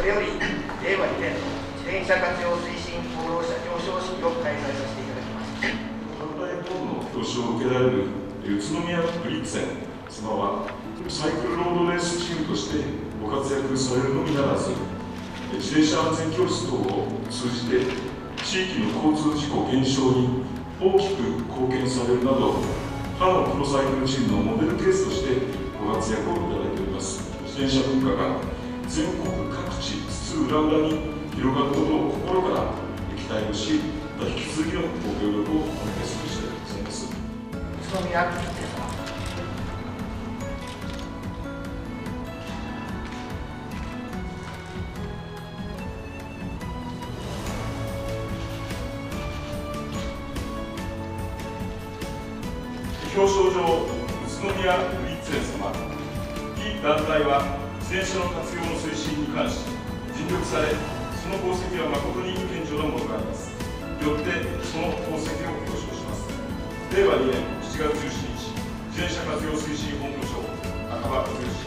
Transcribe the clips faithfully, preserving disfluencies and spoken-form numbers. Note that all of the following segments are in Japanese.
これより令和にねん自転車活用推進功労者表彰式を開催させていただきます。 団体等の表彰を受けられる宇都宮ブリッツェン様はサイクルロードレースチームとしてご活躍されるのみならず、自転車安全教室等を通じて地域の交通事故減少に大きく貢献されるなど、他のプロサイクルチームのモデルケースとしてご活躍をいただいております。自転車文化が全国各地津々浦々に広がることを心から期待をし、引き続きのご協力をお願いする次第でございます。 宇都宮ブリッツェン様、 表彰状、宇都宮ブリッツェン様、非団体は自転車の活用の推進に関し尽力され、その功績は誠に顕著なものがあります。よってその功績を表彰します。令和にねんしちがつじゅうしちにち、自転車活用推進本部長、赤羽和義。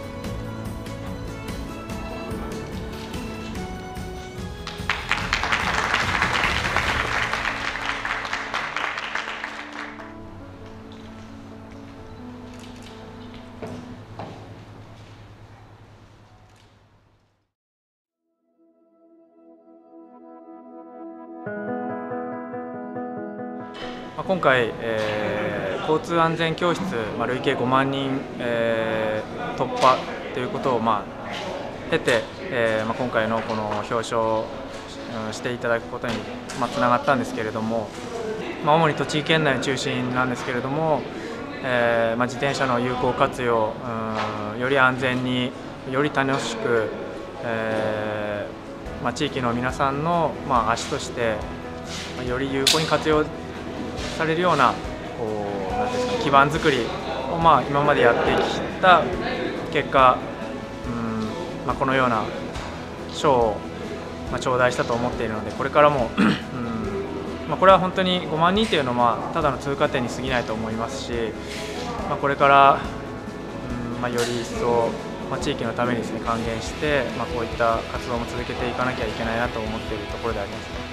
今回、えー、交通安全教室、まあ、累計ごまんにん、えー、突破ということを、まあ、経て、えーまあ、今回のこの表彰をしていただくことに、まあ、つながったんですけれども、まあ、主に栃木県内中心なんですけれども、えーまあ、自転車の有効活用、うん、より安全により楽しく、えーまあ、地域の皆さんの、まあ、足としてより有効に活用されるような、こうなんていうんですか、基盤作りを、まあ、今までやってきた結果、うんまあ、このような賞を、まあ、頂戴したと思っているので、これからも、うんまあ、これは本当にごまんにんというのはただの通過点に過ぎないと思いますし、まあ、これから、うんまあ、より一層、まあ、地域のためにですね、還元して、まあ、こういった活動も続けていかなきゃいけないなと思っているところでありますね。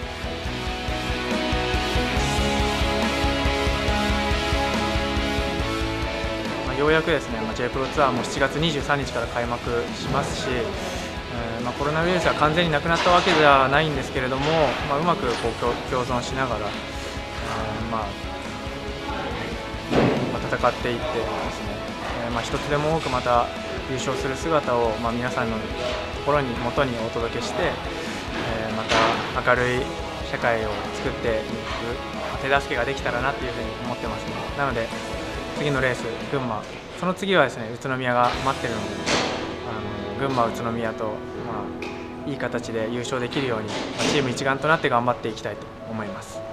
ようやくですね、J プロツアーもしちがつにじゅうさんにちから開幕しますし、えーまあ、コロナウイルスが完全になくなったわけではないんですけれども、まあ、うまくこう共存しながら、えーまあまあ、戦っていってですね、えーまあ、一つでも多くまた優勝する姿を、まあ、皆さんのところに元にお届けして、えー、また明るい社会を作っていく手助けができたらなというふうに思ってますね。なので次のレース、群馬、その次はですね、宇都宮が待ってるので、あの群馬、宇都宮と、まあ、いい形で優勝できるように、チーム一丸となって頑張っていきたいと思います。